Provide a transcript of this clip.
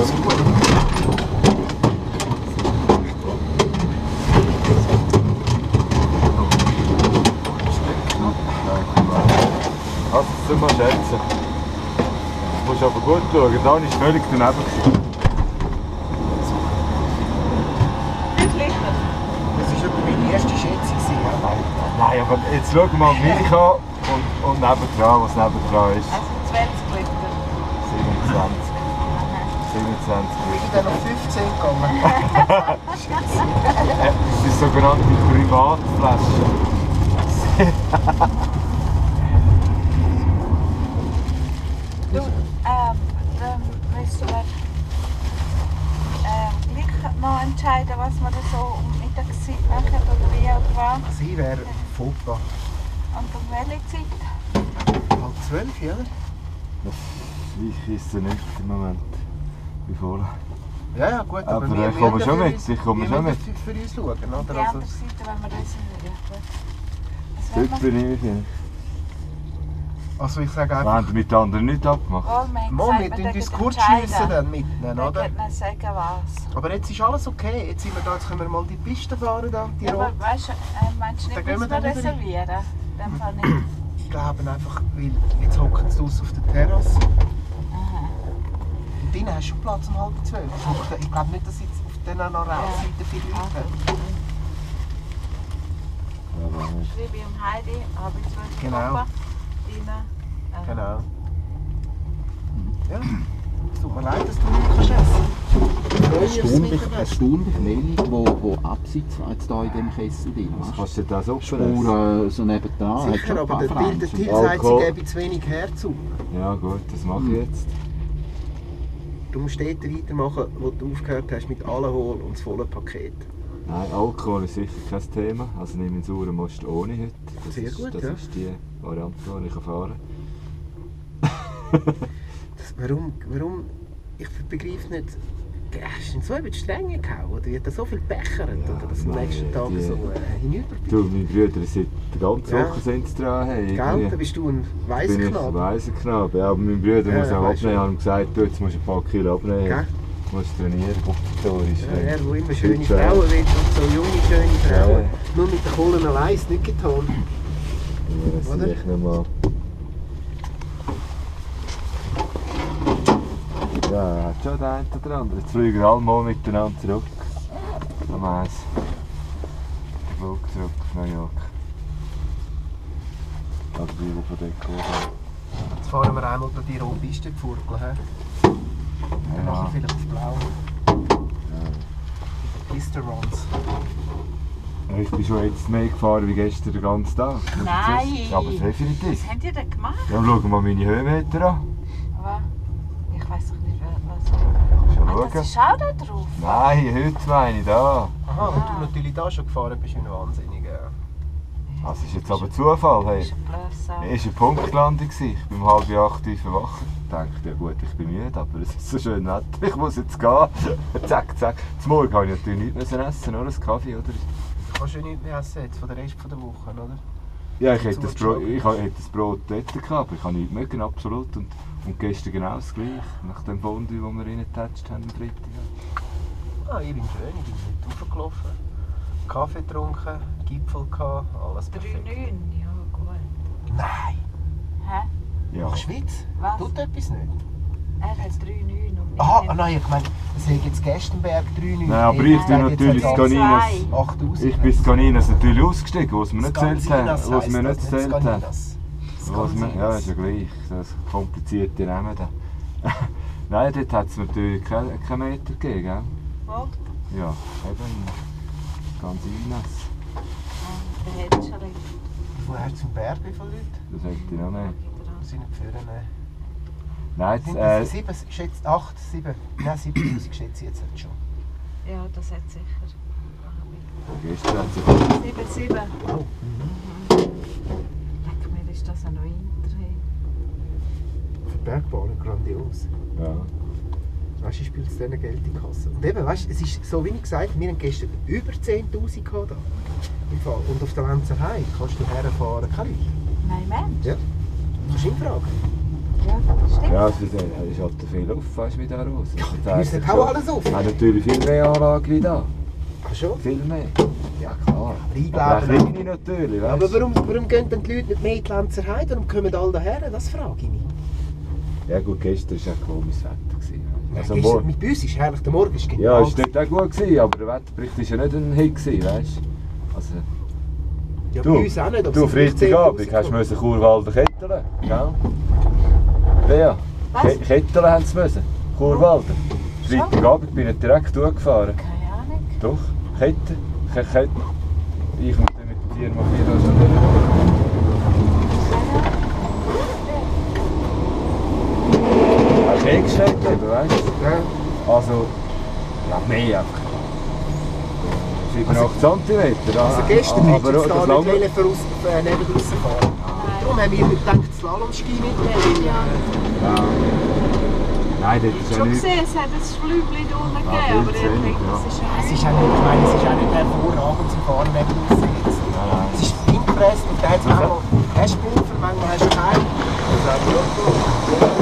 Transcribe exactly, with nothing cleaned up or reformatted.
Also gut. Also, das soll man schätzen. Du musst aber gut schauen, da ist völlig daneben. Das war etwa meine erste Schätzung. Ja? Nein, nein, aber jetzt schauen wir mal mich an und, und nebendran, was nebendran ist. Also zwanzig Liter. siebenundzwanzig. siebenundzwanzig Ich bin Liter. dann auf fünfzehn gegangen. Das ist sogenannte Privatflasche. Du, ähm, dann müssen wir ähm, gleich noch entscheiden, was wir da so um Mittagszeit machen oder wie oder was. Sie wäre Fauxpas. Und um welche Zeit? Halb zwölf, ja? Ich esse nicht im Moment. Wie voll. Ja, ja, gut, aber, Aber wir, ich komme wir schon für mit, uns- ich komme wir schon müssen mit. für, für uns schauen, Die oder? Also, andere Seite, wenn wir reservieren. Ja, gut. Was wollen Dort wir? bin ich. Ja. also ich sage Wir einfach, haben mit den anderen nicht abgemacht. Wohl, wir haben Mann, gesagt, wir tun dürfen uns kurz schliessen entscheiden. dann mitnehmen, Wir oder? können sagen, was. Aber jetzt ist alles okay, jetzt sind wir da, jetzt können wir mal die Piste fahren, da, die Ja, aber rote. weißt du, äh, meinst du Dann nicht, gehen wir müssen wir dann wieder rein. reservieren? In dem Fall nicht. Ich glaube einfach, weil jetzt hocken sie draussen auf der Terrasse. Aha. Und drinnen hast du schon Platz um halb zwölf. Ich glaube nicht, dass jetzt auf den noch Rauchseite viele Leute haben. Aber nicht. Schreibe ich dem Heidi, habe ich zwölf Genau. Papa, Dina. äh, Genau. Ja, es tut mir leid, dass du nicht essen kannst. Erstaunlich, erstaunlich wenig, wo, wo abseits jetzt da in dem Kessel drin Was ist. kannst du denn da so Spuren so nebendran. hat Sicher, schon ein aber paar der Till, der Pflänzchen. Till sagt, sie Alkohol. geben zu wenig her zu. Ja gut, das mache ich jetzt. Du musst dort weitermachen, wo du aufgehört hast mit Alkohol und das volle Paket. Nein, Alkohol ist sicher kein Thema. Also nehme ich einen sauren Most ohne heute. Das Sehr ist, gut, das ja. ist die Variante, die ich fahren Das, warum, warum, ich begreife nicht, hast du ihn so über die Stränge gehauen? Oder wird er so viel bechert? Ja, oder dass am nein, nächsten Tag die- so äh, hinüberbleibt? Du, meine Brüder sind die ganze Ja. Woche sind sie dran. Hey, Gell, irgendwie dann bist du ein bin ich Weissknabe. Weisenknabe. Ja, aber mein Bruder Ja, muss auch weisst du. abnehmen. Ich habe ihm gesagt, du, jetzt musst du ein paar Kilo abnehmen. Gell? Du musst trainieren. Obligatorisch. Ja, er, der immer schöne Heute, äh, Frauen will und so junge, schöne Frauen. Ja. Nur mit der Kohlen allein ist nicht getan. Ja, das Oder? sehe ich nicht mal. Ja, hat schon der eine oder andere. Jetzt fliegen alle mal miteinander zurück. Am Eis. Der Flug zurück auf New York. Also die, die von dort kommen. Jetzt fahren wir einmal durch die rote Piste gefurkeln. He? Dann Ja. nachher vielleicht auf blau. Piste Runs. Ja, ich bin schon jetzt mehr gefahren wie gestern den ganzen Tag. Nein! Ja, aber definitiv. Was habt ihr denn gemacht? Ja, schau mal meine Höhenmeter an. Aber ich weiß doch nicht, was. Kannst Ah, du das schauen? ist auch da drauf. Nein, heute meine ich da. Aha, und du natürlich da schon gefahren bist, wie ein Wahnsinniger. Das ist jetzt aber Zufall. Das Hey. ist ein Blödsinn. Es war eine Punktlandung. Ich bin um halb acht Uhr verwacht. Ich dachte, ja gut, ich bin müde, aber es ist so schön Wetter. Ich muss jetzt gehen. Zack, zack. Zum Morgen habe ich natürlich nichts essen, nur einen Kaffee, oder? Du kannst ja nichts mehr essen jetzt, von der Rest der Woche, oder? Ja, ich hätte das Brot, ich hätte das Brot dort gehabt, aber ich habe nichts mögen, absolut. Und, und gestern genau das gleiche, nach dem Fondue, das wir reingetatscht haben am Freitag. Ah, ich bin schön, ich bin nicht raufgelaufen. Kaffee getrunken, Gipfel gehabt, alles drei perfekt. neun, ja gut. Nein! Hä? Ja. Ach, Schweiz? Was? Tut etwas nicht? Er hat drei neun und Aha, ich ah, nein, ich meine, es hat jetzt Gestenberg drei neun. Nein, aber ich bin natürlich das Caninas. achttausend. Ich bin das Caninas natürlich ausgestiegen, was wir nicht Das gezählt haben. Ganzinas Was wir heisst nicht das, gezählt das haben. Ganzinas. Das Was wir, ja, Ganzinas. ist ja gleich. Das komplizierte Namen da. Nein, dort hat es natürlich keinen kein Meter gegeben, gell? Wo? Ja, eben. Caninas. Der hat schon recht. Woher zum Berg, wie viele Leute? Das hätte ich noch nicht. Das sind nicht führen. Nein, Sind jetzt, äh, das sieben, schätzt acht, sieben? Nein, siebentausend schätze ich jetzt halt schon. Ja, das hat sicher. gestern hat sie sieben sieben. Oh. Leck mir, ist das ein Winter. Hey. Für die Bergbahnen grandios. ja. Weißt du, ich spiele denen Geld in die Kasse. Und eben, weißt du, es ist so wie ich gesagt habe, wir haben gestern über zehntausend gehabt da. Im Fall. Und auf der Lenzerheide kannst du herfahren, kein Leute. Nein, Mensch. Ja. Kannst du ihn fragen. Ja, stimmt. Ja, also der ist halt viel auf, weißt du, mit der Rose. Ja, Das bei uns heisst hat schon- auch alles auf. Hat natürlich viel mehr Anlage wie da. Ach schon? Viel mehr. Ja klar. ich Aber auch glaube kleine natürlich, weißt Aber du. warum, warum gehen denn die Leute nicht mehr in die Lenzer Heide? Warum kommen alle daher? Das frage ich mich. Ja gut, gestern war ja komisches Wetter. Gewesen. Also Gestern, morgen. mit uns ist herrlich, der Morgen ist Ja, genial. es war nicht auch gut, gewesen, aber der Wetterbericht war ja nicht ein Hit, gewesen, weißt du. Also, ja, du, bei uns auch nicht. aber du es sind vielleicht Freitagabend zehntausend hast du gekommen. müssen Churwalden ketteln, gell? Bea, Was? Ke ketteln haben sie müssen. Churwalden. Freitagabend bin ich direkt durchgefahren. Keine Ahnung. Doch, Kette, Ke Kette. Ich muss dann mit dem Firma vier da schon durch. Hast du eh gestellt eben, weißt du? Ja. Also, ja, mehr einfach. siebenundachtzig Zentimeter. Also gestern hättest du aber jetzt das da lange. nicht voraus, äh, neben draussen fahren. Darum haben wir gedacht, Slalomski mitnehmen. Ja. Ja. Nein, das Ich ist habe ja schon nicht. gesehen, es hat ein Flügel da unten Ah, gegeben, aber viel ich zu wenig, denke, ja. das ist ja Es nicht. ist auch nicht, ich meine, es ist auch nicht hervorragend zum Fahren neben draussen jetzt. Nein, nein. Es ist eingepresst und da hat es manchmal hast du Pulver, manchmal hast du keinen. Das hat